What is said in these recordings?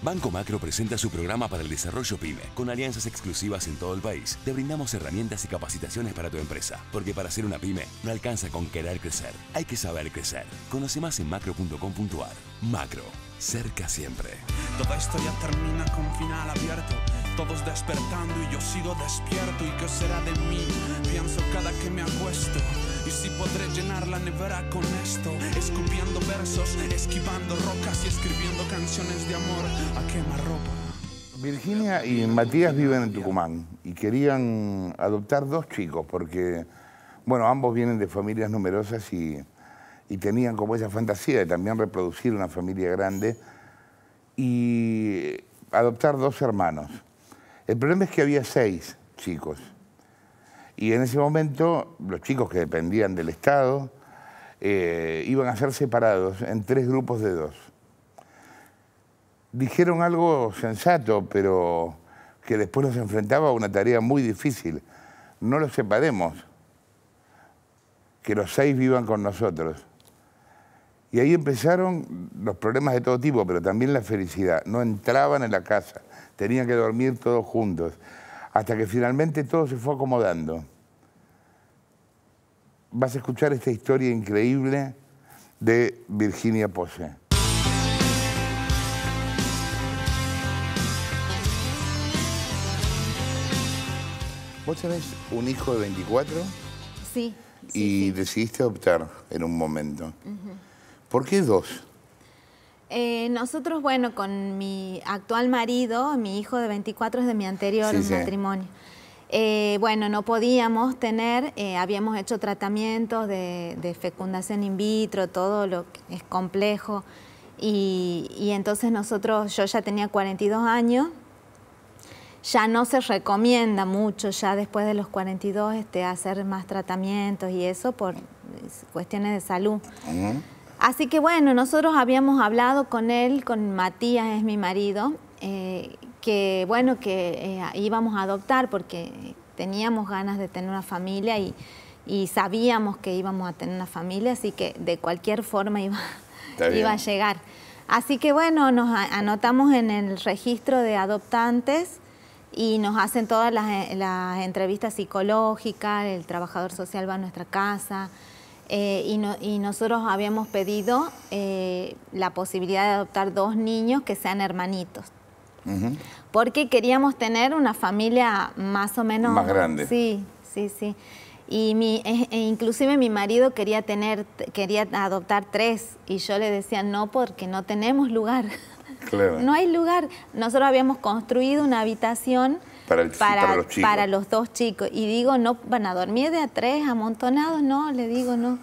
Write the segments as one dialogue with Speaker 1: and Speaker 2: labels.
Speaker 1: Banco Macro presenta su programa para el desarrollo PYME, con alianzas exclusivas en todo el país. Te brindamos herramientas y capacitaciones para tu empresa, porque para ser una PYME no alcanza con querer crecer, hay que saber crecer. Conoce más en macro.com.ar. Macro, cerca siempre.
Speaker 2: Toda historia termina con final abierto, todos despertando y yo sigo despierto. ¿Y qué será de mí? Pienso cada que me acuesto. Y si podré llenar la nevera con esto, escupiendo versos, esquivando rocas y escribiendo canciones de amor a quemarropa.
Speaker 3: Virginia y Matías viven en Tucumán y querían adoptar 2 chicos porque, bueno, ambos vienen de familias numerosas y tenían como esa fantasía de también reproducir una familia grande y adoptar 2 hermanos. El problema es que había 6 chicos. Y en ese momento, los chicos que dependían del Estado iban a ser separados en 3 grupos de 2. Dijeron algo sensato, pero que después los enfrentaba a una tarea muy difícil. No los separemos, que los 6 vivan con nosotros. Y ahí empezaron los problemas de todo tipo, pero también la felicidad. No entraban en la casa, tenían que dormir todos juntos, hasta que finalmente todo se fue acomodando. Vas a escuchar esta historia increíble de Virginia Pose. ¿Vos tenés un hijo de 24?
Speaker 4: Sí.
Speaker 3: Y decidiste adoptar en un momento. ¿Por qué 2?
Speaker 4: Nosotros, bueno, con mi actual marido, mi hijo de 24 es de mi anterior matrimonio. Bueno, no podíamos tener, habíamos hecho tratamientos de fecundación in vitro, todo lo que es complejo. Y entonces nosotros, yo ya tenía 42 años, ya no se recomienda mucho, ya después de los 42, hacer más tratamientos y eso por cuestiones de salud. Así que bueno, nosotros habíamos hablado con él, con Matías, es mi marido, que bueno, que íbamos a adoptar porque teníamos ganas de tener una familia y sabíamos que íbamos a tener una familia, así que de cualquier forma iba a llegar. Así que bueno, nos anotamos en el registro de adoptantes y nos hacen todas las entrevistas psicológicas, el trabajador social va a nuestra casa. Y nosotros habíamos pedido la posibilidad de adoptar 2 niños que sean hermanitos. Porque queríamos tener una familia más o menos...
Speaker 3: Más grande.
Speaker 4: Sí. Y inclusive mi marido quería adoptar 3 y yo le decía no porque no tenemos lugar.
Speaker 3: Claro.
Speaker 4: No hay lugar. Nosotros habíamos construido una habitación para los 2 chicos. Y digo, ¿no van a dormir de a 3 amontonados? No, le digo, no.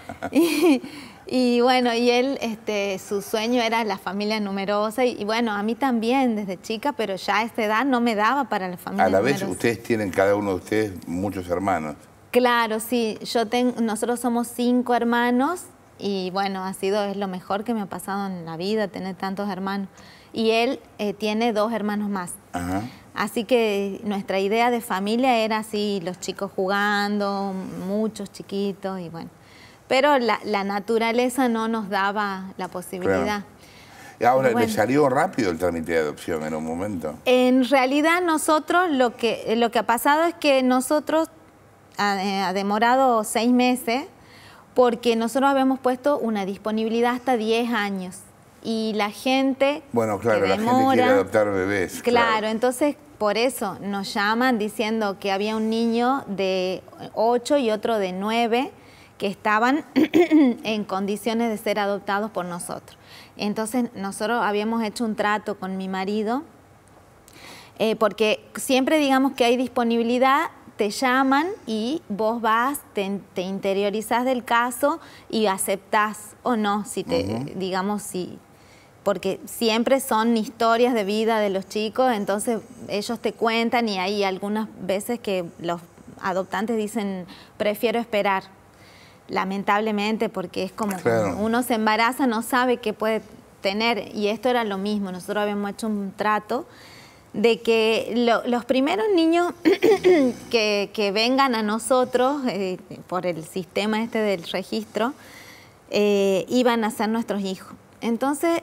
Speaker 4: y bueno, y él, su sueño era la familia numerosa. Y bueno, a mí también desde chica, pero ya a esta edad no me daba para la familia numerosa.
Speaker 3: A la vez ustedes tienen, cada uno de ustedes, muchos hermanos.
Speaker 4: Claro, sí. Nosotros somos 5 hermanos. Y bueno, es lo mejor que me ha pasado en la vida, tener tantos hermanos. Y él tiene 2 hermanos más. Así que nuestra idea de familia era así, los chicos jugando, muchos chiquitos y bueno. Pero la naturaleza no nos daba la posibilidad.
Speaker 3: Claro. Ahora, ¿le salió rápido el trámite de adopción en un momento?
Speaker 4: En realidad nosotros, lo que ha pasado es que nosotros ha demorado 6 meses porque nosotros habíamos puesto una disponibilidad hasta 10 años. Y la gente
Speaker 3: Bueno, claro,
Speaker 4: que demora,
Speaker 3: la gente quiere adoptar bebés.
Speaker 4: Claro, entonces por eso nos llaman diciendo que había un niño de 8 y otro de 9 que estaban en condiciones de ser adoptados por nosotros. Entonces nosotros habíamos hecho un trato con mi marido porque siempre digamos que hay disponibilidad, te llaman y vos vas, te interiorizás del caso y aceptás o no, si digamos, si, porque siempre son historias de vida de los chicos, entonces ellos te cuentan y hay algunas veces que los adoptantes dicen, prefiero esperar, lamentablemente, porque es como cuando uno se embaraza, no sabe qué puede tener, y esto era lo mismo, nosotros habíamos hecho un trato de que los primeros niños que vengan a nosotros por el sistema del registro iban a ser nuestros hijos. Entonces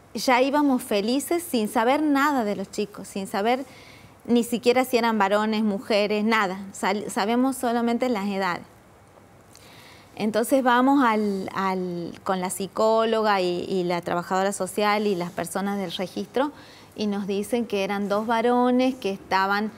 Speaker 4: ya íbamos felices sin saber nada de los chicos, sin saber ni siquiera si eran varones, mujeres, nada. Sabíamos solamente las edades. Entonces vamos con la psicóloga y la trabajadora social y las personas del registro y nos dicen que eran 2 varones que estaban,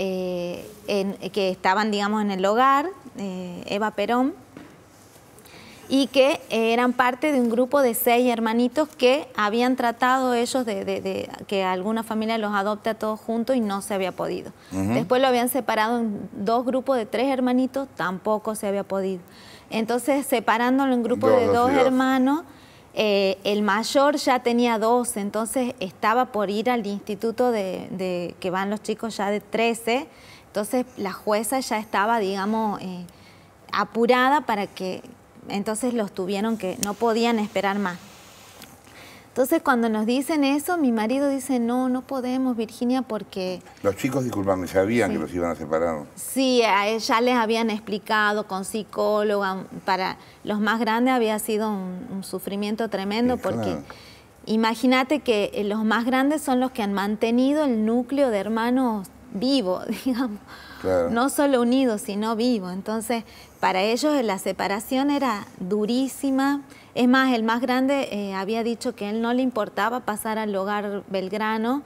Speaker 4: digamos, en el hogar, Eva Perón, y que eran parte de un grupo de 6 hermanitos que habían tratado ellos de que alguna familia los adopte a todos juntos y no se había podido. Después lo habían separado en 2 grupos de 3 hermanitos, tampoco se había podido. Entonces, separándolo en grupo de 2 hermanos, el mayor ya tenía 12, entonces estaba por ir al instituto que van los chicos ya de 13, entonces la jueza ya estaba, digamos, apurada para que... Entonces los tuvieron que, no podían esperar más. Entonces cuando nos dicen eso, mi marido dice, no podemos, Virginia, porque...
Speaker 3: Los chicos, disculpame, ¿sabían que los iban a separar?
Speaker 4: Sí, a él ya les habían explicado con psicóloga. Para los más grandes había sido un sufrimiento tremendo, porque imagínate que los más grandes son los que han mantenido el núcleo de hermanos vivo, digamos. Claro. No solo unidos, sino vivos. Entonces, para ellos la separación era durísima. Es más, el más grande había dicho que a él no le importaba pasar al hogar Belgrano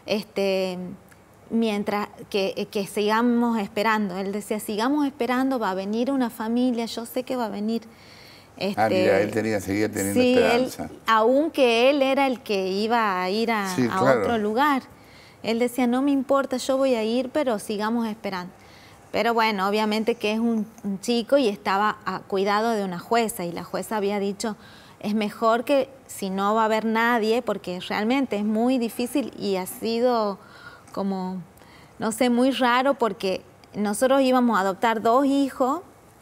Speaker 4: mientras que sigamos esperando. Él decía, sigamos esperando, va a venir una familia, yo sé que va a venir.
Speaker 3: Mira, él seguía teniendo esperanza.
Speaker 4: Aunque él era el que iba a ir a otro lugar. Él decía, no me importa, yo voy a ir, pero sigamos esperando. Pero bueno, obviamente que es un chico y estaba a cuidado de una jueza, y la jueza había dicho, es mejor que si no va a haber nadie, porque realmente es muy difícil y ha sido como, no sé, muy raro, porque nosotros íbamos a adoptar 2 hijos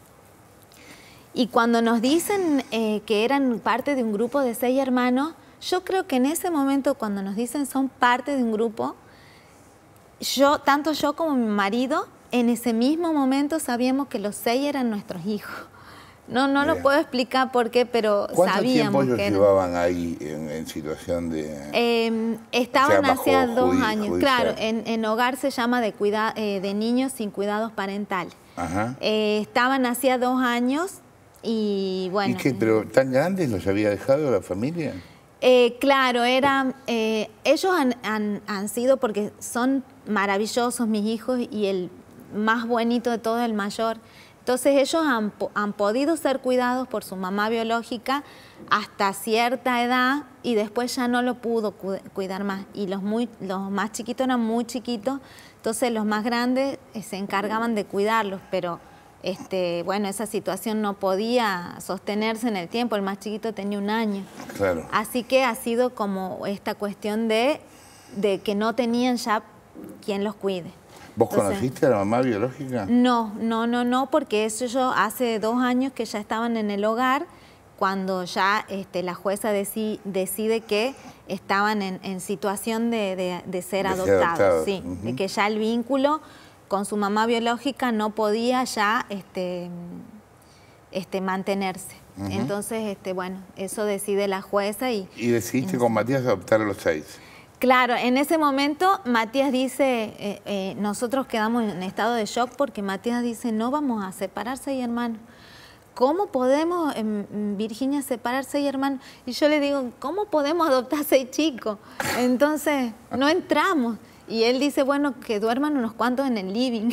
Speaker 4: y cuando nos dicen que eran parte de un grupo de 6 hermanos, yo creo que en ese momento cuando nos dicen son parte de un grupo, tanto yo como mi marido, en ese mismo momento sabíamos que los 6 eran nuestros hijos. No lo puedo explicar por qué, pero sabíamos
Speaker 3: ¿Cuánto tiempo ellos llevaban ahí en situación de...?
Speaker 4: Estaban hacía 2 años. Judicial. Claro, en hogar se llama de niños sin cuidados parentales. Estaban hacía 2 años y bueno...
Speaker 3: ¿Pero tan grandes los había dejado la familia?
Speaker 4: Claro, ellos han sido, porque son maravillosos mis hijos, y el más bonito de todo, el mayor. Entonces ellos han podido ser cuidados por su mamá biológica hasta cierta edad y después ya no lo pudo cuidar más. Y los más chiquitos eran muy chiquitos, entonces los más grandes se encargaban de cuidarlos, pero bueno, esa situación no podía sostenerse en el tiempo. El más chiquito tenía 1 año. Claro. Así que ha sido como esta cuestión de que no tenían ya quien los cuide.
Speaker 3: ¿Vos conociste a la mamá biológica?
Speaker 4: No, porque eso hace 2 años que ya estaban en el hogar, cuando ya la jueza decide que estaban en situación de ser adoptados. Sí, de que ya el vínculo con su mamá biológica no podía ya mantenerse. Entonces, bueno, eso decide la jueza. ¿Y
Speaker 3: decidiste con Matías adoptar a los 6?
Speaker 4: Claro, en ese momento Matías dice, nosotros quedamos en estado de shock, porque Matías dice, no vamos a separar 6 hermanos. ¿Cómo podemos, Virginia, separar 6 hermanos? Y yo le digo, ¿cómo podemos adoptar 6 chicos? Entonces, no entramos. Y él dice, bueno, que duerman unos cuantos en el living.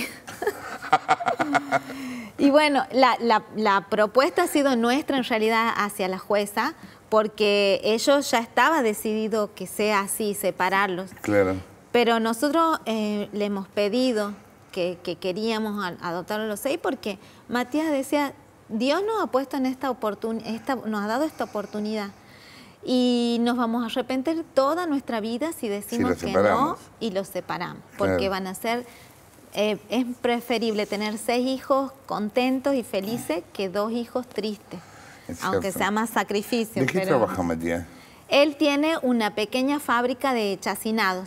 Speaker 4: Y bueno, la propuesta ha sido nuestra en realidad hacia la jueza, porque ellos ya estaba decidido que sea así, separarlos. Claro. Pero nosotros le hemos pedido que queríamos adoptar a los 6, porque Matías decía, Dios nos ha puesto en nos ha dado esta oportunidad. Y nos vamos a arrepentir toda nuestra vida si decimos que no y los separamos. Porque van a ser... es preferible tener 6 hijos contentos y felices que 2 hijos tristes. Aunque sea más sacrificio.
Speaker 3: ¿De qué trabaja Matías?
Speaker 4: Él tiene una pequeña fábrica de chacinado,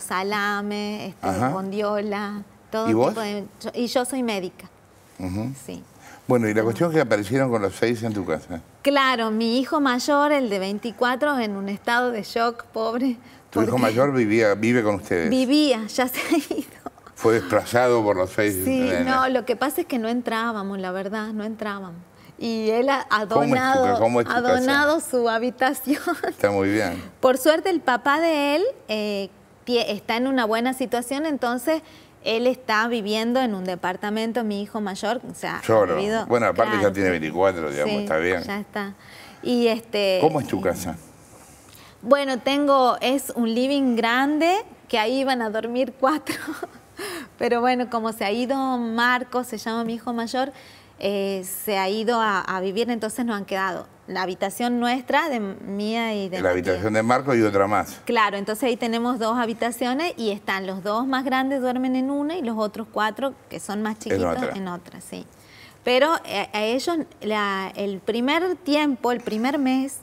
Speaker 4: salame, bondiola, todo
Speaker 3: ¿Y vos?
Speaker 4: tipo de... Y yo soy médica. Sí.
Speaker 3: Bueno, y la cuestión es que aparecieron con los 6 en tu casa.
Speaker 4: Claro, mi hijo mayor, el de 24, en un estado de shock, pobre.
Speaker 3: ¿Tu hijo mayor vive con ustedes?
Speaker 4: Vivía, ya se ha ido.
Speaker 3: ¿Fue desplazado por los 6?
Speaker 4: Sí, no, lo que pasa es que no entrábamos, la verdad, no entrábamos. Y él ha donado su habitación.
Speaker 3: Está muy bien.
Speaker 4: Por suerte, el papá de él está en una buena situación, entonces él está viviendo en un departamento, mi hijo mayor, o sea,
Speaker 3: Solo. Bueno, aparte claro, ya tiene 24, digamos,
Speaker 4: sí,
Speaker 3: está bien.
Speaker 4: Ya está. Y
Speaker 3: ¿Cómo es tu casa?
Speaker 4: Bueno, es un living grande, que ahí iban a dormir 4. Pero bueno, como se ha ido Marco, se llama mi hijo mayor, se ha ido a vivir, entonces nos han quedado la habitación nuestra, mía y de
Speaker 3: la habitación de Marco y otra más.
Speaker 4: Claro, entonces ahí tenemos 2 habitaciones y están los 2 más grandes duermen en una y los otros 4, que son más chiquitos, en otra, sí. Pero a ellos, el primer tiempo, el primer mes,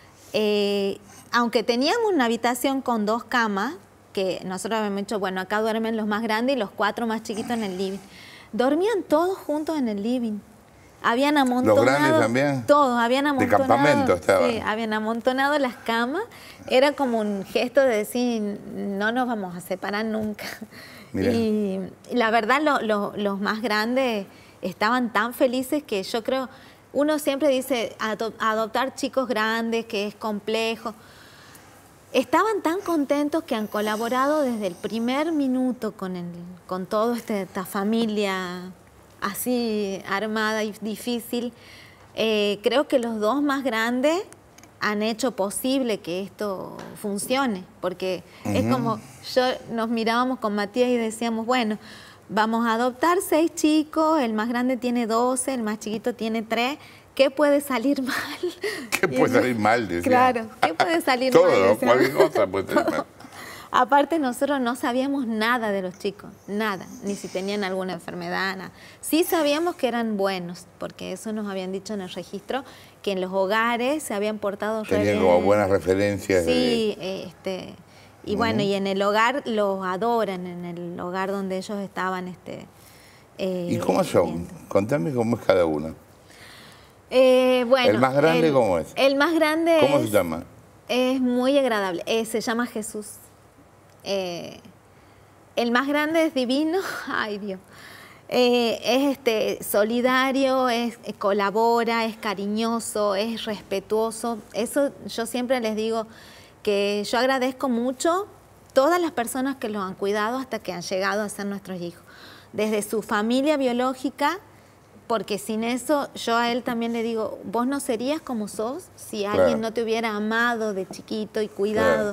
Speaker 4: aunque teníamos una habitación con 2 camas, que nosotros habíamos dicho, bueno, acá duermen los más grandes y los 4 más chiquitos en el living. Dormían todos juntos en el living. Habían amontonado...
Speaker 3: ¿Los grandes también?
Speaker 4: Todos, habían amontonado...
Speaker 3: De campamento estaban.
Speaker 4: Sí, habían amontonado las camas. Era como un gesto de decir, no nos vamos a separar nunca. Mirá. Y la verdad, los más grandes estaban tan felices que yo creo... Uno siempre dice, adoptar chicos grandes, que es complejo... Estaban tan contentos que han colaborado desde el primer minuto con toda esta familia así armada y difícil. Creo que los 2 más grandes han hecho posible que esto funcione, porque es como, nos mirábamos con Matías y decíamos, bueno, vamos a adoptar 6 chicos, el más grande tiene 12, el más chiquito tiene 3, ¿qué puede salir mal?
Speaker 3: ¿Qué puede salir mal? Decía.
Speaker 4: Claro, ¿qué puede salir
Speaker 3: mal?
Speaker 4: Todo,
Speaker 3: cualquier cosa puede salir mal.
Speaker 4: Aparte, nosotros no sabíamos nada de los chicos, nada, ni si tenían alguna enfermedad, nada. Sí sabíamos que eran buenos, porque eso nos habían dicho en el registro, que en los hogares se habían portado re bien.
Speaker 3: Tenían como buenas referencias.
Speaker 4: Sí, y bueno, y en el hogar los adoran, en el hogar donde ellos estaban.
Speaker 3: ¿Y cómo son? Contame cómo es cada uno.
Speaker 4: Bueno,
Speaker 3: ¿El más grande cómo es?
Speaker 4: El más grande
Speaker 3: ¿Cómo se llama?
Speaker 4: Es muy agradable. Se llama Jesús. El más grande es divino. Ay, Dios. Es solidario, colabora, es cariñoso, es respetuoso. Eso yo siempre les digo que yo agradezco mucho todas las personas que los han cuidado hasta que han llegado a ser nuestros hijos. Desde su familia biológica, porque sin eso, yo a él también le digo, vos no serías como sos si alguien no te hubiera amado de chiquito y cuidado.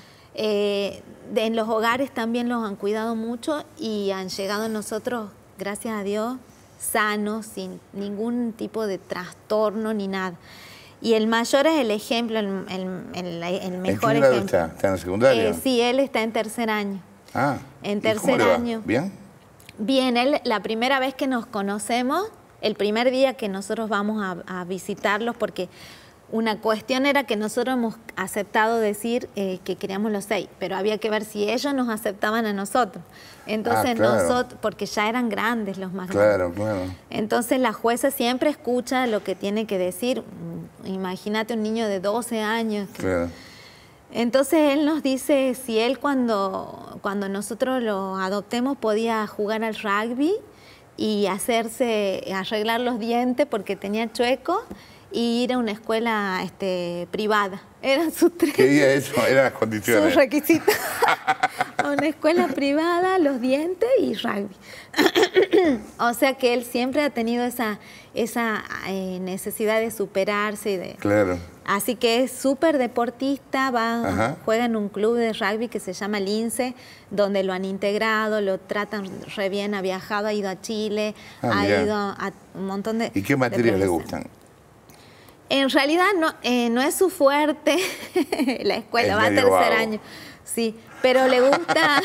Speaker 4: En los hogares también los han cuidado mucho y han llegado a nosotros, gracias a Dios, sanos, sin ningún tipo de trastorno ni nada. Y el mayor es el ejemplo, el mejor ejemplo.
Speaker 3: ¿Está en el secundario?
Speaker 4: Sí, él está en 3er año.
Speaker 3: Ah,
Speaker 4: en 3er año.
Speaker 3: ¿Bien?
Speaker 4: Bien, él, la primera vez que nos conocemos, el primer día que nosotros vamos a visitarlos, porque una cuestión era que nosotros hemos aceptado decir que queríamos los 6, pero había que ver si ellos nos aceptaban a nosotros. Entonces nosotros, porque ya eran grandes los más grandes.
Speaker 3: Claro.
Speaker 4: Entonces la jueza siempre escucha lo que tiene que decir. Imagínate un niño de 12 años.
Speaker 3: Claro.
Speaker 4: Entonces él nos dice si él cuando nosotros lo adoptemos podía jugar al rugby y arreglar los dientes porque tenía chueco y ir a una escuela privada. Eran sus 3.
Speaker 3: ¿Qué día eso? Eran las condiciones.
Speaker 4: Sus requisitos. A una escuela privada, los dientes y rugby. O sea que él siempre ha tenido esa necesidad de superarse.
Speaker 3: Claro.
Speaker 4: Así que es súper deportista, juega en un club de rugby que se llama Lince, donde lo han integrado, lo tratan re bien, ha viajado, ha ido a Chile, ha ido a un montón de...
Speaker 3: ¿Y qué materias le gustan?
Speaker 4: En realidad no es su fuerte la escuela, va a 3er año. Sí, pero le gusta...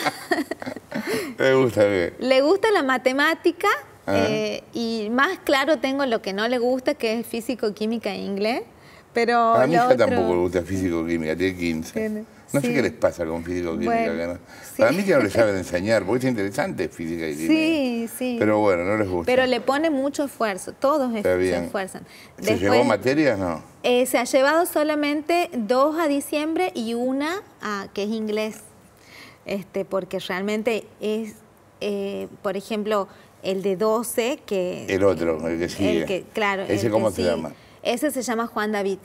Speaker 4: Le gusta la matemática y más claro tengo lo que no le gusta, que es físico, química e inglés. Pero
Speaker 3: a mi hija tampoco le gusta físico-química, tiene 15. No sé qué les pasa con físico-química.
Speaker 4: Bueno,
Speaker 3: ¿no?
Speaker 4: sí.
Speaker 3: Para mí que no les saben enseñar, porque es interesante física y química.
Speaker 4: Sí, sí.
Speaker 3: Pero bueno, no les gusta.
Speaker 4: Pero le pone mucho esfuerzo, todos se esfuerzan.
Speaker 3: ¿Se llevó materias? No.
Speaker 4: Se ha llevado solamente 2 a diciembre y una que es inglés. Porque realmente es, por ejemplo, el de 12 que...
Speaker 3: El otro, el que sigue.
Speaker 4: Claro.
Speaker 3: ¿Ese cómo se llama?
Speaker 4: Ese se llama Juan David.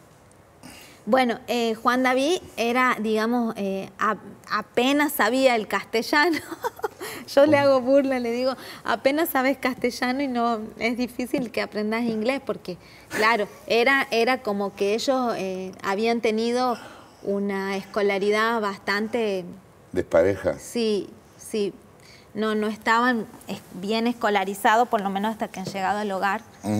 Speaker 4: Bueno, Juan David era, digamos, apenas sabía el castellano. Yo le hago burla, le digo, apenas sabes castellano y no es difícil que aprendas inglés porque, claro, era como que ellos habían tenido una escolaridad bastante...
Speaker 3: ¿Despareja?
Speaker 4: Sí, sí. No estaban bien escolarizados, por lo menos hasta que han llegado al hogar.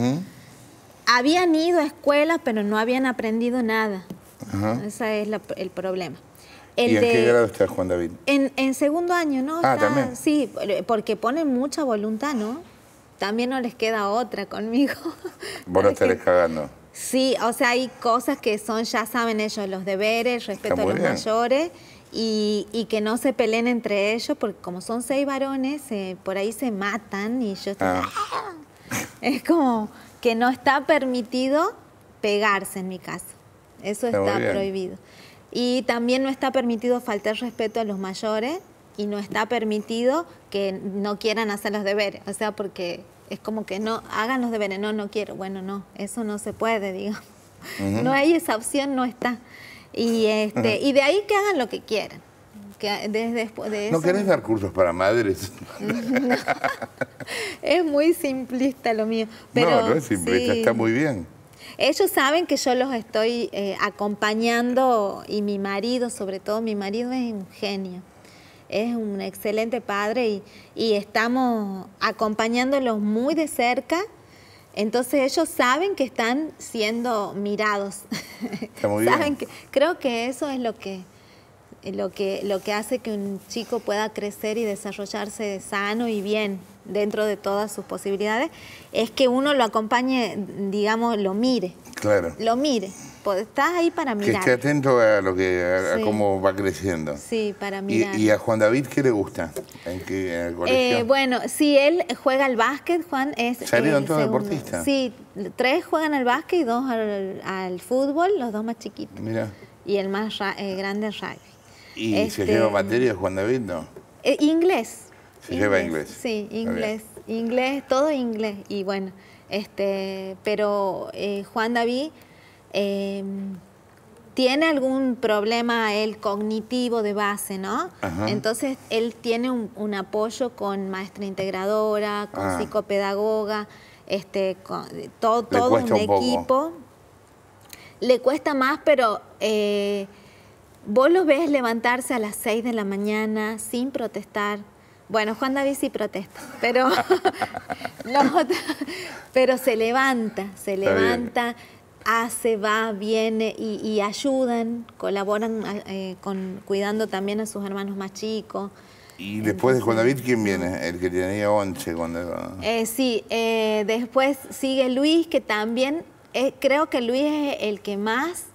Speaker 4: Habían ido a escuela, pero no habían aprendido nada. Ese es el problema.
Speaker 3: ¿Y en qué grado está Juan David?
Speaker 4: En segundo año, ¿no?
Speaker 3: También.
Speaker 4: Sí, porque ponen mucha voluntad, ¿no? También no les queda otra conmigo.
Speaker 3: Vos no estarés cagando.
Speaker 4: Sí, o sea, hay cosas que son, ya saben ellos, los deberes, respeto a los mayores y que no se peleen entre ellos, porque como son 6 varones, por ahí se matan y yo estoy... Es como que no está permitido pegarse en mi casa. Eso está prohibido. Y también no está permitido faltar respeto a los mayores y no está permitido que no quieran hacer los deberes. O sea, porque es como que no hagan los deberes. No quiero. Bueno, no, eso no se puede, digamos. No hay esa opción, no está. Y de ahí que hagan lo que quieran. Que después de eso,
Speaker 3: ¿No querés dar cursos para madres?
Speaker 4: No. Es muy simplista lo mío. Pero,
Speaker 3: no es simplista, está muy bien.
Speaker 4: Ellos saben que yo los estoy acompañando y mi marido, sobre todo mi marido es un genio. Es un excelente padre y estamos acompañándolos muy de cerca. Entonces ellos saben que están siendo mirados.
Speaker 3: Está muy bien.
Speaker 4: Creo que eso es lo que hace que un chico pueda crecer y desarrollarse sano y bien dentro de todas sus posibilidades, es que uno lo acompañe, digamos, lo mire. Claro. Lo mire. Estás ahí para mirar.
Speaker 3: Que esté atento a cómo va creciendo.
Speaker 4: Sí, para mirar.
Speaker 3: ¿Y a Juan David qué le gusta? ¿En el colegio?
Speaker 4: Bueno, sí, él juega al básquet, Juan es...
Speaker 3: ¿Salieron todos deportistas?
Speaker 4: Sí, 3 juegan al básquet y 2 al fútbol, los 2 más chiquitos.
Speaker 3: Mira.
Speaker 4: Y el más grande al rugby.
Speaker 3: ¿Y se lleva materia Juan David, no?
Speaker 4: Inglés.
Speaker 3: ¿Se lleva inglés?
Speaker 4: Sí, inglés. Inglés, todo inglés. Y bueno, pero Juan David tiene algún problema él cognitivo de base, ¿no? Ajá. Entonces él tiene un apoyo con maestra integradora, con psicopedagoga, con todo un equipo. Le cuesta más, pero vos lo ves levantarse a las 6 de la mañana sin protestar. Bueno, Juan David sí protesta, pero pero se levanta, hace, va, viene y ayudan, colaboran cuidando también a sus hermanos más chicos.
Speaker 3: ¿Y después de Juan David quién viene? El que tenía 11 cuando...
Speaker 4: Sí, después sigue Luis, que también, creo que Luis es el que más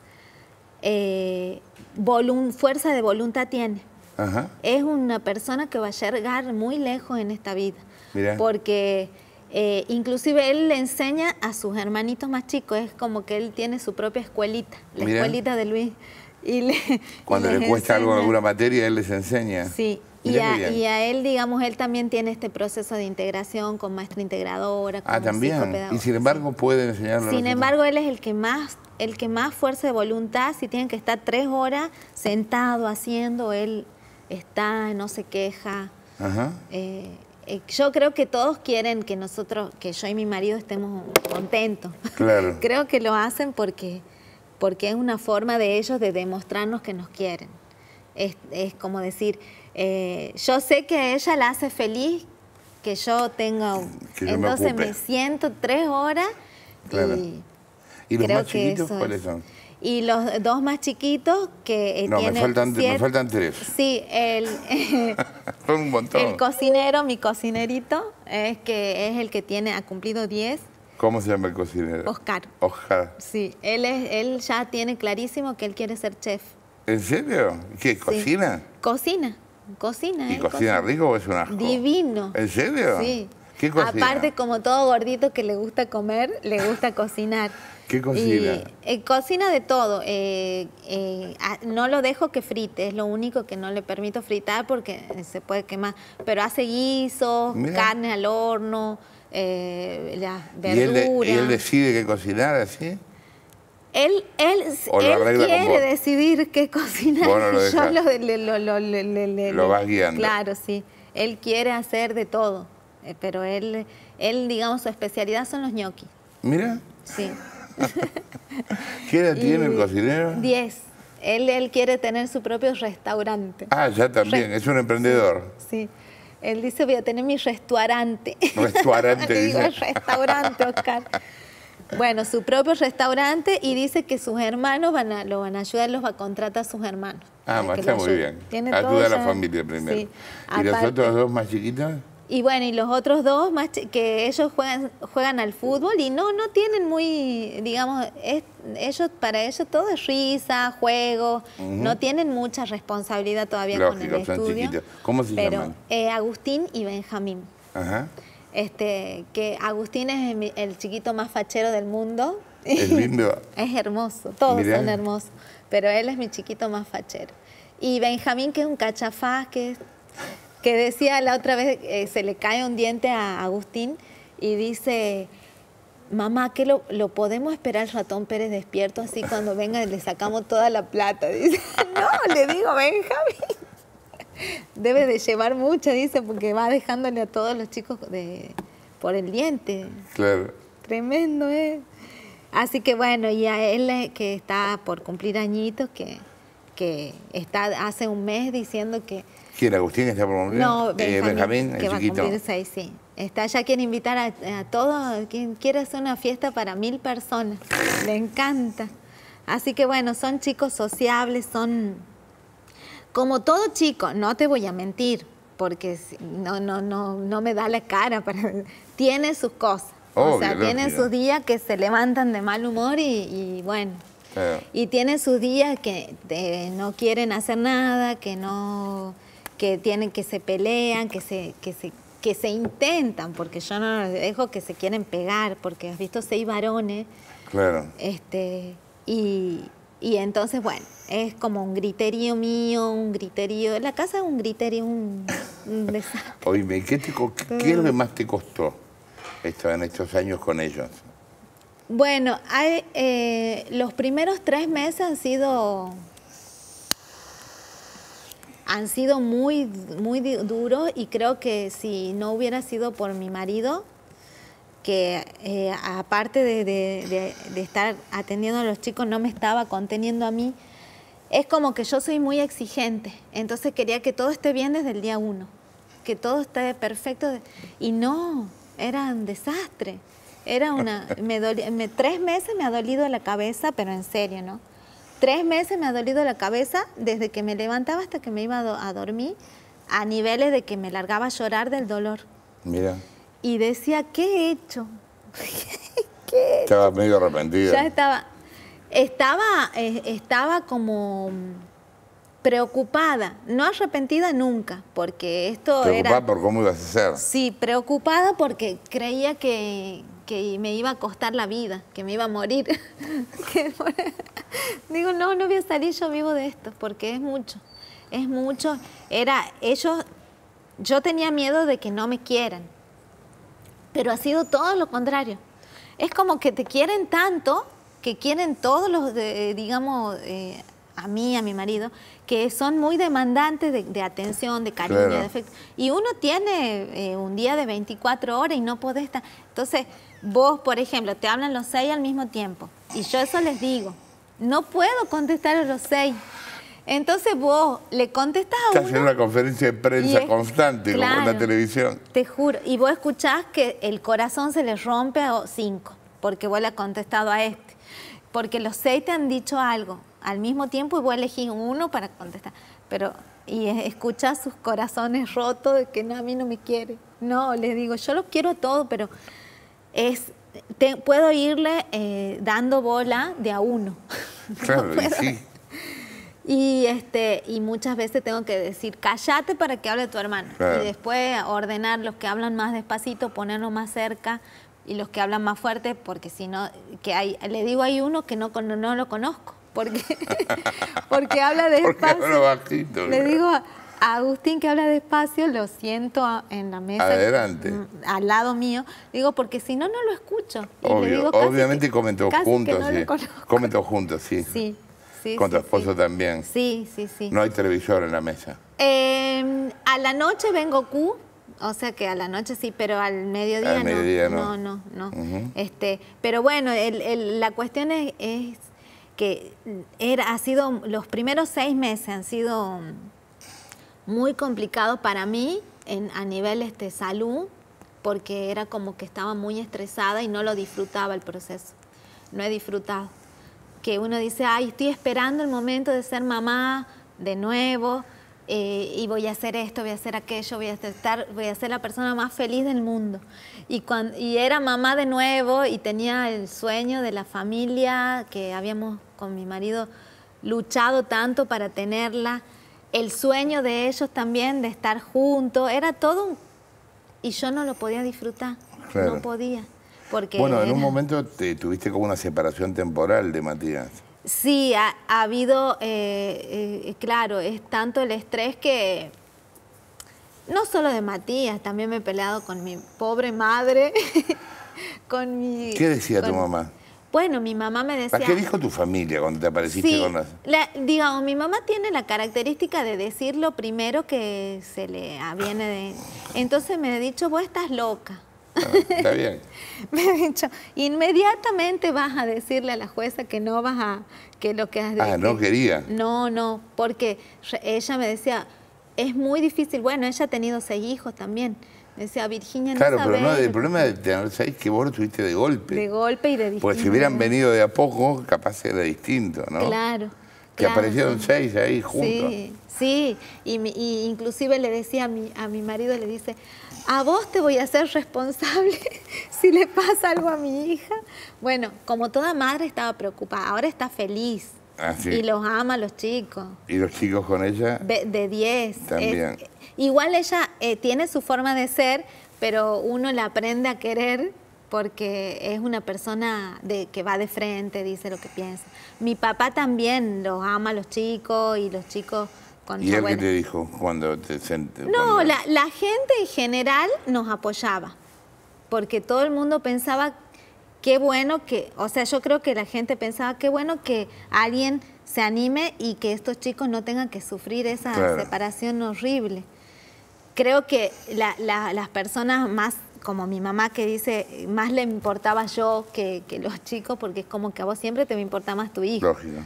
Speaker 4: fuerza de voluntad tiene. Ajá. Es una persona que va a llegar muy lejos en esta vida. Mirá. Porque inclusive él le enseña a sus hermanitos más chicos, es como que él tiene su propia escuelita, la escuelita de Luis.
Speaker 3: Cuando le cuesta algo en alguna materia, él les enseña.
Speaker 4: Sí, y a él, digamos, él también tiene este proceso de integración con maestra integradora, con
Speaker 3: también. Y sin embargo puede enseñarlo.
Speaker 4: Sin embargo, él es el que más fuerza de voluntad, si tienen que estar 3 horas sentado haciendo, él está, no se queja. Ajá. Yo creo que todos quieren que yo y mi marido estemos contentos. Claro. Creo que lo hacen porque es una forma de ellos de demostrarnos que nos quieren. Es como decir, yo sé que a ella la hace feliz que yo tenga... entonces me siento 3 horas. Claro.
Speaker 3: ¿Y los más chiquitos cuáles son?
Speaker 4: Y los 2 más chiquitos que
Speaker 3: tienen me faltan 3.
Speaker 4: Sí,
Speaker 3: son un montón.
Speaker 4: El cocinero, mi cocinerito, es el que ha cumplido 10.
Speaker 3: ¿Cómo se llama el cocinero?
Speaker 4: Oscar.
Speaker 3: Oscar.
Speaker 4: Sí, él ya tiene clarísimo que él quiere ser chef.
Speaker 3: ¿En serio? ¿Qué, cocina?
Speaker 4: Sí. Cocina.
Speaker 3: ¿Y cocina rico o es un asco?
Speaker 4: Divino.
Speaker 3: ¿En serio?
Speaker 4: Sí.
Speaker 3: ¿Qué cocina?
Speaker 4: Aparte, como todo gordito que le gusta comer, le gusta cocinar.
Speaker 3: ¿Qué cocina?
Speaker 4: Cocina de todo. No lo dejo que frite, es lo único que no le permito fritar porque se puede quemar. Pero hace guisos, carne al horno, las verduras.
Speaker 3: ¿Y él decide qué cocinar así?
Speaker 4: Él quiere decidir qué cocinar.
Speaker 3: Bueno,
Speaker 4: yo
Speaker 3: lo vas guiando.
Speaker 4: Claro, sí. Él quiere hacer de todo. Pero él, digamos, su especialidad son los ñoquis.
Speaker 3: Mira.
Speaker 4: Sí.
Speaker 3: ¿Qué edad tiene el cocinero?
Speaker 4: 10. Él quiere tener su propio restaurante.
Speaker 3: Ah, ya también, es un emprendedor.
Speaker 4: Sí. Él dice, voy a tener mi restaurante.
Speaker 3: Restaurante,
Speaker 4: Le digo,
Speaker 3: dice.
Speaker 4: restaurante, Oscar. Bueno, su propio restaurante, y dice que sus hermanos lo van a ayudar, los va a contratar a sus hermanos.
Speaker 3: Ah, está muy bien. Ayuda a la familia primero. Sí. ¿Y los otros dos más chiquitos?
Speaker 4: Y bueno, y los otros dos, que ellos juegan al fútbol y no tienen muy, digamos, para ellos todo es risa, juego, no tienen mucha responsabilidad todavía con el estudio. Son chiquitos.
Speaker 3: ¿Cómo se llaman?
Speaker 4: Agustín y Benjamín.
Speaker 3: Ajá.
Speaker 4: Que Agustín es el chiquito más fachero del mundo.
Speaker 3: Es lindo.
Speaker 4: Es hermoso, todos son hermosos, pero él es mi chiquito más fachero. Y Benjamín, que es un cachafaz, que decía la otra vez, se le cae un diente a Agustín y dice, mamá, ¿qué lo podemos esperar el ratón Pérez despierto así cuando venga le sacamos toda la plata? Dice, no, le digo, Benjamín, debe de llevar mucho, dice, porque va dejándole a todos los chicos por el diente.
Speaker 3: Claro.
Speaker 4: Tremendo, ¿eh? Así que bueno, y a él que está por cumplir añitos, que está hace un mes diciendo que...
Speaker 3: ¿Quién, Agustín, está por cumplir?
Speaker 4: No,
Speaker 3: Benjamín,
Speaker 4: que
Speaker 3: el
Speaker 4: va
Speaker 3: chiquito.
Speaker 4: A cumplir 6, sí. Ya quiere invitar a todos, quien quiere hacer una fiesta para 1000 personas. Le encanta. Así que bueno, son chicos sociables, son como todo chico, no te voy a mentir, porque no me da la cara, tiene sus cosas.
Speaker 3: Obvio,
Speaker 4: o sea, tiene sus días que se levantan de mal humor y bueno. Y tiene sus días que no quieren hacer nada, que se pelean, que se intentan, porque yo no los dejo que se quieren pegar, porque has visto 6 varones.
Speaker 3: Claro.
Speaker 4: Y entonces, bueno, es como un griterío mío, un griterío. En la casa es un griterío, un desastre.
Speaker 3: Oíme, ¿qué es lo que más te costó en estos años con ellos?
Speaker 4: Bueno, los primeros 3 meses han sido muy, muy duros, y creo que si no hubiera sido por mi marido, que aparte de estar atendiendo a los chicos, no me estaba conteniendo a mí, es como que yo soy muy exigente, entonces quería que todo esté bien desde el día 1, que todo esté perfecto, y no, era un desastre. Era 3 meses me ha dolido la cabeza, pero en serio, ¿no? 3 meses me ha dolido la cabeza desde que me levantaba hasta que me iba a dormir, a niveles de que me largaba a llorar del dolor.
Speaker 3: Mira.
Speaker 4: Y decía, ¿qué he hecho? ¿Qué he hecho?
Speaker 3: Estaba medio arrepentida.
Speaker 4: Ya estaba como preocupada, no arrepentida nunca, porque esto
Speaker 3: ¿Preocupada por cómo ibas a hacer?
Speaker 4: Sí, preocupada porque creía que me iba a costar la vida, que me iba a morir. Digo, no voy a salir yo vivo de esto, porque es mucho. Yo tenía miedo de que no me quieran, pero ha sido todo lo contrario. Es como que te quieren tanto, que quieren todos los, a mí, a mi marido, que son muy demandantes de atención, de cariño, claro, de afecto. Y uno tiene un día de 24 horas y no podés estar. Entonces, vos, por ejemplo, te hablan los 6 al mismo tiempo. Y yo eso les digo, no puedo contestar a los 6. Entonces vos le contestás a uno.
Speaker 3: Estás en una conferencia de prensa constante, claro, como en la televisión.
Speaker 4: Te juro. Y vos escuchás que el corazón se le rompe a 5, porque vos le has contestado a este. Porque los 6 te han dicho algo al mismo tiempo y vos elegís uno para contestar. Y escuchás sus corazones rotos de que no, a mí no me quiere. No, les digo, yo los quiero a todos, pero puedo irle dando bola de a uno.
Speaker 3: Claro,
Speaker 4: no
Speaker 3: y sí.
Speaker 4: Y muchas veces tengo que decir, cállate para que hable tu hermano.
Speaker 3: Claro.
Speaker 4: Y después ordenar los que hablan más despacito, ponerlos más cerca, y los que hablan más fuerte, porque si no, le digo hay uno que no lo conozco, porque habla despacio.
Speaker 3: Porque habla bajito.
Speaker 4: Le digo a Agustín que habla despacio, lo siento en la mesa.
Speaker 3: Adelante.
Speaker 4: Al lado mío. Digo, porque si no, no lo escucho. Y
Speaker 3: Obvio,
Speaker 4: le digo,
Speaker 3: obviamente comen todos juntos.
Speaker 4: No
Speaker 3: sí. Comen todos juntos, sí.
Speaker 4: Sí. Sí,
Speaker 3: con tu
Speaker 4: sí,
Speaker 3: esposo
Speaker 4: sí.
Speaker 3: también.
Speaker 4: Sí.
Speaker 3: No hay televisor en la mesa.
Speaker 4: A la noche ven Goku, o sea que a la noche sí, pero al mediodía,
Speaker 3: al mediodía no.
Speaker 4: No.
Speaker 3: Uh-huh.
Speaker 4: Pero bueno, la cuestión es que los primeros 6 meses han sido muy complicados para mí a nivel salud, porque era como que estaba muy estresada y no lo disfrutaba el proceso. No he disfrutado. Que uno dice, ay, estoy esperando el momento de ser mamá de nuevo, y voy a hacer esto, voy a hacer aquello, voy a ser la persona más feliz del mundo. Y era mamá de nuevo y tenía el sueño de la familia que habíamos con mi marido luchado tanto para tenerla, el sueño de ellos también de estar juntos, era todo y yo no lo podía disfrutar,
Speaker 3: claro.
Speaker 4: No podía. Porque
Speaker 3: bueno, en un momento tuviste como una separación temporal de Matías.
Speaker 4: Sí, ha habido, claro, es tanto el estrés que, no solo de Matías, también me he peleado con mi pobre madre,
Speaker 3: ¿Qué decía tu mamá?
Speaker 4: Bueno, mi mamá me decía...
Speaker 3: ¿Qué dijo tu familia cuando te apareciste
Speaker 4: sí,
Speaker 3: con las...?
Speaker 4: Digamos, mi mamá tiene la característica de decir lo primero que se le aviene de... Entonces me ha dicho, vos estás loca.
Speaker 3: Está bien.
Speaker 4: Me ha dicho, inmediatamente vas a decirle a la jueza que no vas a... que lo que has
Speaker 3: Ah, no quería.
Speaker 4: No, porque ella me decía, es muy difícil. Bueno, ella ha tenido 6 hijos también. Me decía, Virginia, no
Speaker 3: claro,
Speaker 4: sabés.
Speaker 3: pero no, el problema de tener 6 que vos lo tuviste de golpe.
Speaker 4: De golpe y de distinto.
Speaker 3: Porque si hubieran venido de a poco, capaz era distinto, ¿no?
Speaker 4: Claro.
Speaker 3: Que aparecieron 6 ahí juntos.
Speaker 4: Sí. Y inclusive le decía a mi marido, le dice, a vos te voy a hacer responsable si le pasa algo a mi hija. Bueno, como toda madre estaba preocupada, ahora está feliz.
Speaker 3: Ah, sí.
Speaker 4: Y los ama a los chicos.
Speaker 3: ¿Y los chicos con ella?
Speaker 4: De 10.
Speaker 3: También.
Speaker 4: Igual ella tiene su forma de ser, pero uno la aprende a querer porque es una persona que va de frente, dice lo que piensa. Mi papá también los ama a los chicos y los chicos...
Speaker 3: ¿Y él qué te dijo cuando te sentiste?
Speaker 4: No, la gente en general nos apoyaba, porque todo el mundo pensaba qué bueno que, o sea, yo creo que la gente pensaba qué bueno que alguien se anime y que estos chicos no tengan que sufrir esa separación horrible. Creo que las personas más, como mi mamá que dice, más le importaba yo que los chicos, porque es como que a vos siempre te me importa más tu hijo.
Speaker 3: Lógico.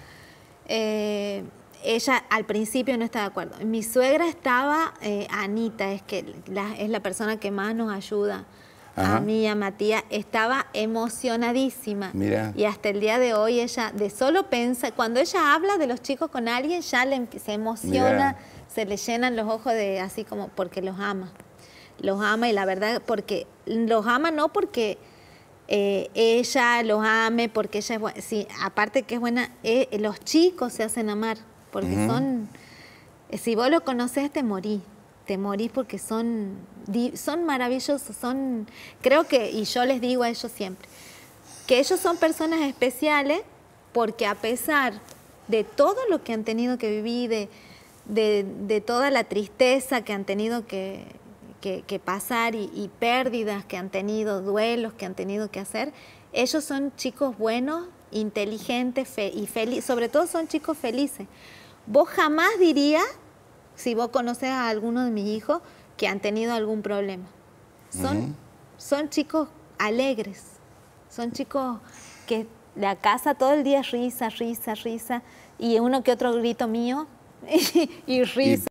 Speaker 4: Ella al principio no estaba de acuerdo. Mi suegra estaba, Anita, es la persona que más nos ayuda. Ajá. A mí y a Matías, estaba emocionadísima.
Speaker 3: Mira.
Speaker 4: Y hasta el día de hoy ella, de solo pensa, cuando ella habla de los chicos con alguien, ya se emociona, se le llenan los ojos así como porque los ama. Los ama y la verdad, porque los ama no porque ella los ame, porque ella es buena, sí, aparte que es buena, los chicos se hacen amar. Porque son, si vos lo conocés, te morís porque son maravillosos, creo que, y yo les digo a ellos siempre, que ellos son personas especiales porque a pesar de todo lo que han tenido que vivir, de toda la tristeza que han tenido que pasar y pérdidas que han tenido, duelos que han tenido que hacer, ellos son chicos buenos, inteligentes y felices, sobre todo son chicos felices. Vos jamás dirías, si vos conocés a alguno de mis hijos, que han tenido algún problema. Son chicos alegres, son chicos que la casa todo el día risa, y uno que otro grito mío y risa.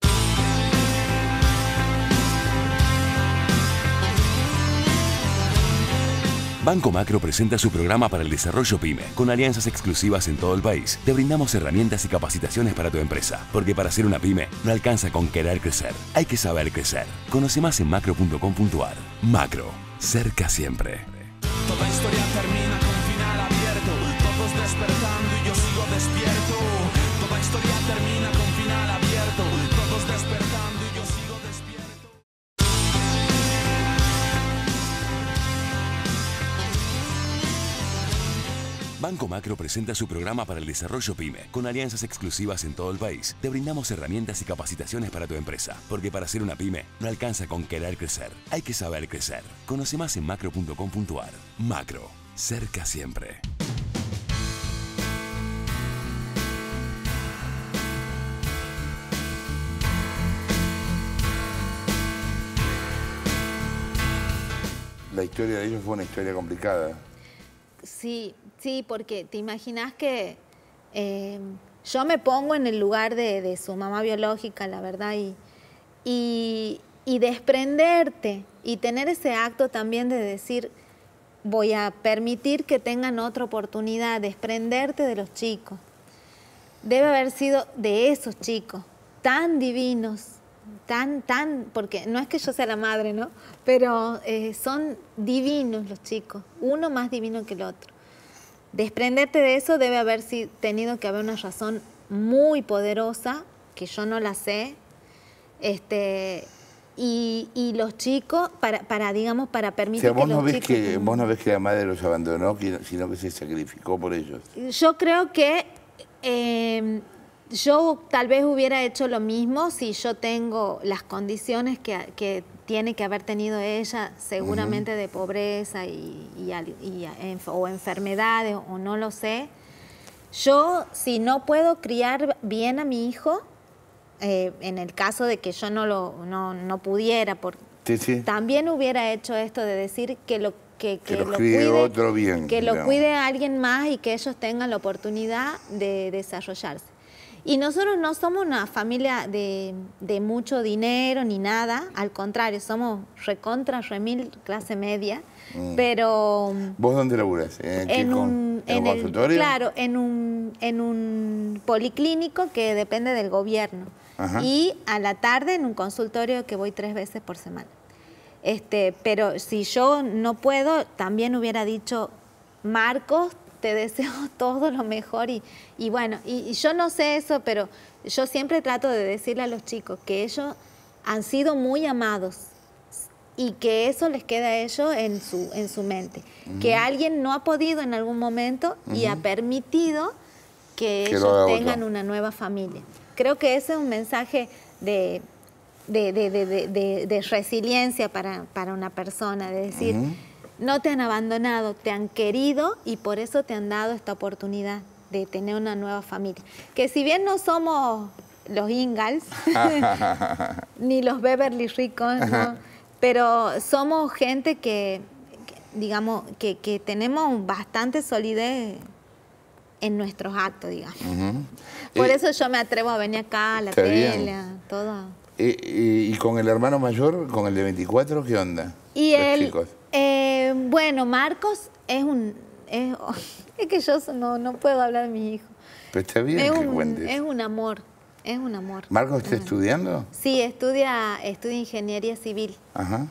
Speaker 1: Banco Macro presenta su programa para el desarrollo PYME. Con alianzas exclusivas en todo el país, te brindamos herramientas y capacitaciones para tu empresa. Porque para ser una PYME, no alcanza con querer crecer. Hay que saber crecer. Conoce más en macro.com.ar. Macro. Cerca siempre.
Speaker 2: Toda historia termina con final abierto. Todos despertando y yo sigo despierto. Toda historia termina
Speaker 1: Banco Macro presenta su programa para el desarrollo PYME, con alianzas exclusivas en todo el país. Te brindamos herramientas y capacitaciones para tu empresa, porque para ser una PYME no alcanza con querer crecer, hay que saber crecer. Conoce más en macro.com.ar. Macro, cerca siempre.
Speaker 3: La historia de ellos fue una historia complicada.
Speaker 4: Sí, sí, porque te imaginas que yo me pongo en el lugar de su mamá biológica, la verdad, y desprenderte y tener ese acto también de decir, voy a permitir que tengan otra oportunidad, desprenderte de los chicos. Debe haber sido de esos chicos tan divinos, porque no es que yo sea la madre, ¿no? Pero son divinos los chicos, uno más divino que el otro. Desprenderte de eso debe haber tenido que haber una razón muy poderosa, que yo no la sé, y los chicos, digamos, para permitir
Speaker 3: o sea,
Speaker 4: que los chicos...
Speaker 3: vos no ves que la madre los abandonó, sino que se sacrificó por ellos.
Speaker 4: Yo creo que yo tal vez hubiera hecho lo mismo si yo tengo las condiciones que tiene que haber tenido ella, seguramente de pobreza o enfermedades, o no lo sé. Yo, si no puedo criar bien a mi hijo, en el caso de que yo no pudiera, también hubiera hecho esto de decir que lo cuide alguien más y que ellos tengan la oportunidad de desarrollarse. Y nosotros no somos una familia de mucho dinero ni nada, al contrario, somos remil clase media, pero...
Speaker 3: ¿Vos dónde laburás? ¿En un consultorio?
Speaker 4: Claro, en un policlínico que depende del gobierno. Ajá. Y a la tarde en un consultorio que voy 3 veces por semana. Pero si yo no puedo, también hubiera dicho, Marcos, te deseo todo lo mejor y bueno, y yo no sé eso, pero yo siempre trato de decirle a los chicos que ellos han sido muy amados y que eso les queda a ellos en su mente. Que alguien no ha podido en algún momento y ha permitido que ellos tengan una nueva familia. Creo que ese es un mensaje de resiliencia para una persona, de decir... No te han abandonado, te han querido y por eso te han dado esta oportunidad de tener una nueva familia. Que si bien no somos los Ingalls, ni los Beverly ricos, ¿no? Pero somos gente digamos, que tenemos bastante solidez en nuestros actos, digamos. Por eso yo me atrevo a venir acá, a la tele, a todo.
Speaker 3: ¿Y con el hermano mayor, con el de 24, qué onda?
Speaker 4: Y chicos. Bueno, Marcos es que yo no puedo hablar de mi hijo.
Speaker 3: Pero está bien que cuentes.
Speaker 4: Es un amor, es un amor.
Speaker 3: ¿Marcos está estudiando?
Speaker 4: Sí, estudia ingeniería civil. Ajá.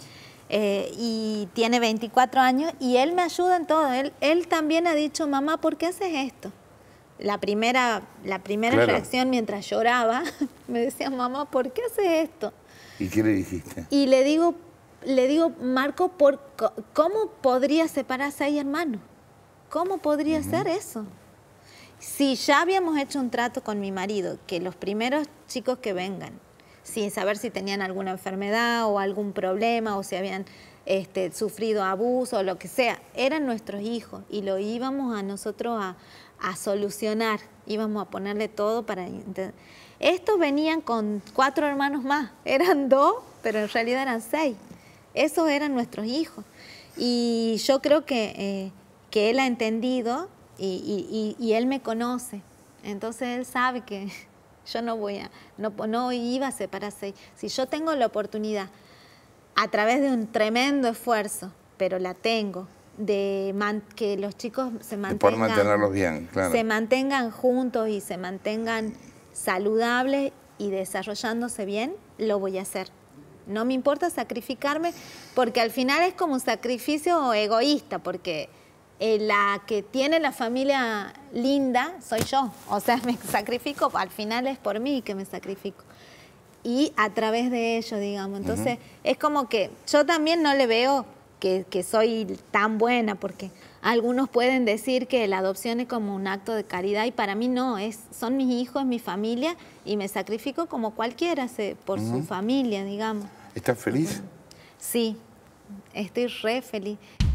Speaker 4: Y tiene 24 años y él me ayuda en todo. Él también ha dicho, mamá, ¿por qué haces esto? La primera reacción mientras lloraba, me decía, mamá, ¿por qué haces esto?
Speaker 3: ¿Y qué le dijiste?
Speaker 4: Y le digo, Marco, ¿cómo podría separar 6 hermanos? ¿Cómo podría ser eso? Si ya habíamos hecho un trato con mi marido, que los primeros chicos que vengan, sin saber si tenían alguna enfermedad o algún problema o si habían sufrido abuso o lo que sea, eran nuestros hijos y lo íbamos a nosotros a solucionar, íbamos a ponerle todo para... Estos venían con 4 hermanos más, eran 2, pero en realidad eran 6. Esos eran nuestros hijos. Y yo creo que él ha entendido y él me conoce. Entonces él sabe que yo no iba a separarse. Si yo tengo la oportunidad, a través de un tremendo esfuerzo, pero la tengo, que los chicos se
Speaker 3: mantengan, bien, claro.
Speaker 4: Se mantengan juntos y se mantengan saludables y desarrollándose bien, lo voy a hacer. No me importa sacrificarme, porque al final es como un sacrificio egoísta, porque la que tiene la familia linda soy yo. O sea, me sacrifico, al final es por mí que me sacrifico. Y a través de ello, digamos. Entonces, es como que yo también no le veo que soy tan buena, porque Algunos pueden decir que la adopción es como un acto de caridad y para mí no, son mis hijos, mi familia y me sacrifico como cualquiera por su familia, digamos.
Speaker 3: ¿Estás feliz?
Speaker 4: Sí, estoy re feliz.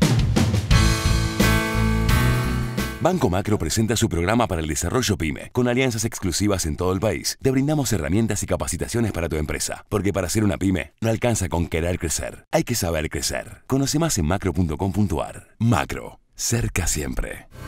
Speaker 1: Banco Macro presenta su programa para el desarrollo PYME. Con alianzas exclusivas en todo el país, te brindamos herramientas y capacitaciones para tu empresa. Porque para ser una PYME, no alcanza con querer crecer. Hay que saber crecer. Conoce más en macro.com.ar. Macro. Cerca siempre.